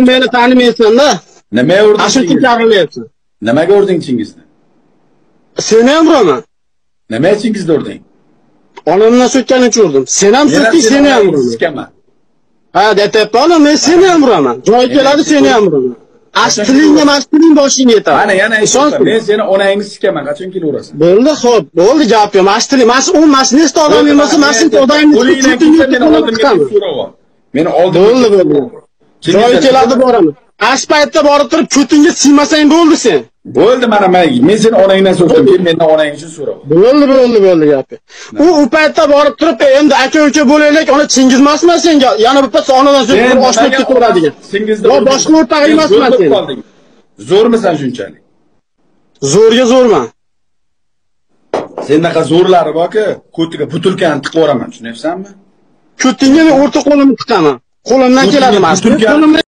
Sen beni tanımıyorsun da. Nimaga urding? Ashuncha gapiryapsan. Nimaga urding chingizni? Seni ham uraman. Nima chingizni urding? Onamdan so'kkan uchun urdim. Sen ham so'kding, seni ham uraman. Ha, deyapman, men seni ham uraman. Joy keladi, seni ham uraman. Astilingga mas'uling boshingga yetadi. Mana yana aytaman, men seni onangni sikaman, qachon kelaverasan? Bo'ldi, xo'p, bo'ldi, javob yo'q. Mas'uling, u mas'uliyat odam emas, mas'uliyat odamni qo'lingdan meni oldimga so'rab ol. Meni oldimga. Bo'ldi. Joy keladi, boraman. Ash paytda borib turib, ko'tingga siymasang bo'ldi sen. Bo'ldi, mana men seni onangdan so'radim, men mendan onang uchun so'ra. Bo'ldi gapi. U paytda borib turib, endi aka-uka bo'laylik, ona chingizmasman senga. Yana bir pas onadan so'rab oshlab ketaveradigan. Yo, boshqa o'rtaq emasman sen. Zo'rmisan shunchalik? Zo'rga zo'rman. Sendaqa zo'rlari borki, ko'tiga butilkani tiqib o'raman, tushunyapsanmi? Ko'tingga men o'rta qo'limni tiqaman. Qo'limdan keladi emas.